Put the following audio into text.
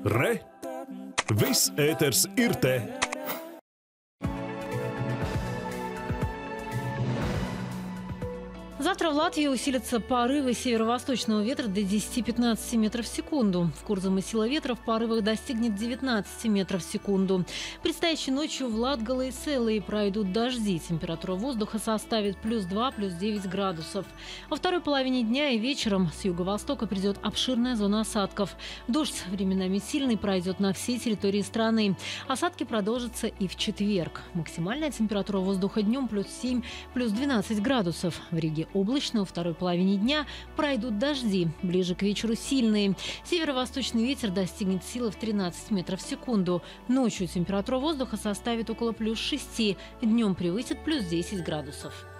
Re! Viss ēters ir te! Завтра в Латвии усилятся порывы северо-восточного ветра до 10-15 метров в секунду. В Курзаме сила ветра в порывах достигнет 19 метров в секунду. Предстоящей ночью в Латгале и Селле пройдут дожди. Температура воздуха составит +2, +9 градусов. Во второй половине дня и вечером с юго-востока придет обширная зона осадков. Дождь временами сильный пройдет на всей территории страны. Осадки продолжатся и в четверг. Максимальная температура воздуха днем +7, +12 градусов. В Риге облачно, во второй половине дня пройдут дожди, ближе к вечеру сильные. Северо-восточный ветер достигнет силы в 13 метров в секунду. Ночью температура воздуха составит около +6, днем превысит +10 градусов.